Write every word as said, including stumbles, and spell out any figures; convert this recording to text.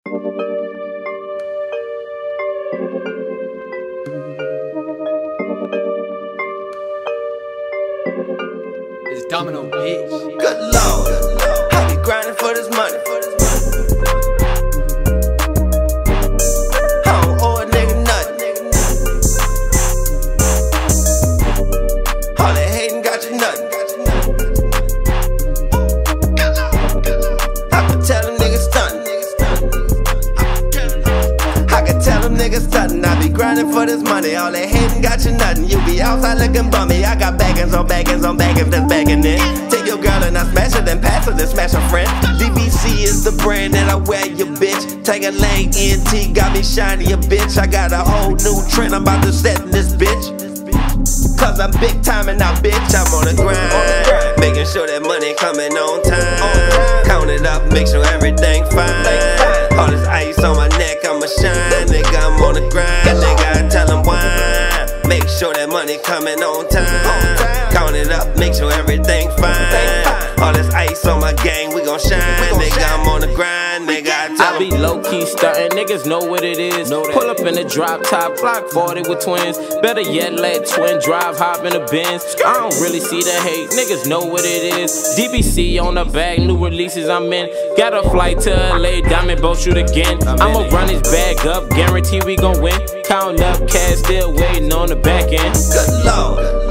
It's Domino, bitch. Good Lord, I be grinding for this money. I don't owe a nigga nothing. All that hating got you nothing. I can tell them niggas stuntin'. I can tell them niggas stuntin'. I be grinding for this money. All that hating got you nothing. You be outside looking bummy. I got baggins on baggins on baggins that's bagging in. Take your girl and I smash her, then pass her, then smash her friend. D B C is the brand that I wear, you bitch. Take a lane, N T got me shiny, a bitch. I got a whole new trend I'm about to set in this bitch. Cause I'm big time and now bitch, I'm on the grind. Making sure that money coming on time. Count it up, make sure everything fine. All this ice on my neck, I'ma shine. Nigga, I'm on the grind, nigga, I tell them why. Make sure that money coming on time. Count it up, make sure everything fine. All this ice on my gang, we gon' shine. Nigga, I'm on the grind, nigga, I tell I be low-key startin', niggas know what it is. Pull up in the drop top, Glock forty with twins. Better yet, let twin drive, hop in the Benz. I don't really see the hate, niggas know what it is. D B C on the bag, new releases I'm in. Got a flight to L A, diamond boat shoot again. I'ma run this bag up, guarantee we gon' win. Counting up cash, still waiting on the back end. Good Lord.